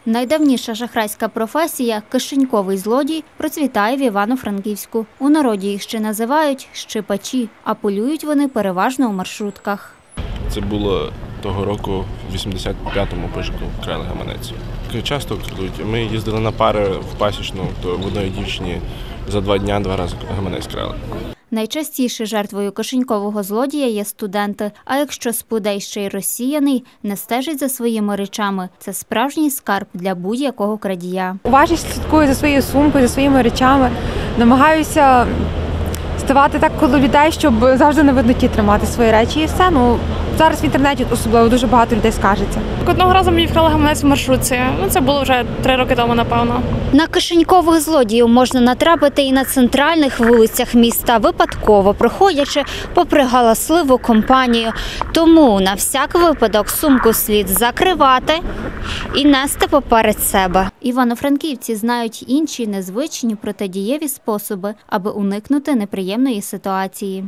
Найдавніша шахрайська професія – кишеньковий злодій – процвітає в Івано-Франківську. У народі їх ще називають «щипачі», а полюють вони переважно у маршрутках. Це було того року, в 85-му пишку крали гаманець. Часто крадуть. Ми їздили на пари в Пасічну, то в одної дівчині за 2 дні 2 рази гаманець крали. Найчастіше жертвою кишенькового злодія є студенти. А якщо спудей ще й розсіяний, не стежить за своїми речами. Це справжній скарб для будь-якого крадія. Уважність слідкую за своєю сумкою, за своїми речами. Намагаюся ставати так коло людей, щоб завжди на видноті тримати свої речі. І все. Зараз в інтернеті особливо дуже багато людей скаржиться. Одного разу мені вкрали гаманець в маршрутці. Це було вже 3 роки тому, напевно. На кишенькових злодіїв можна натрапити і на центральних вулицях міста, випадково проходячи попри галасливу компанію. Тому на всяк випадок сумку слід закривати і нести поперед себе. Івано-франківці знають інші незвичні протидієві способи, аби уникнути неприємної ситуації.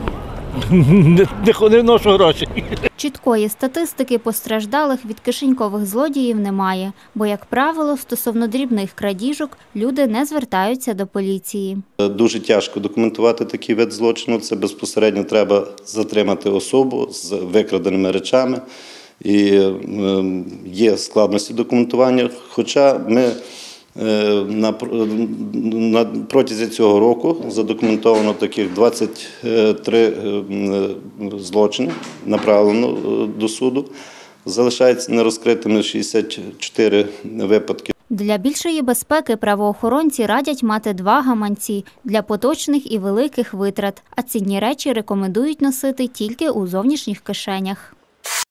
Не ношу гроші. Чіткої статистики постраждалих від кишенькових злодіїв немає, бо, як правило, стосовно дрібних крадіжок люди не звертаються до поліції. Дуже тяжко документувати такий вид злочину. Це безпосередньо треба затримати особу з викраденими речами. І є складності документування, хоча ми на протязі цього року задокументовано таких 23 злочини, направлено до суду. Залишається нерозкритими 64 випадки. Для більшої безпеки правоохоронці радять мати 2 гаманці для поточних і великих витрат, а цінні речі рекомендують носити тільки у зовнішніх кишенях.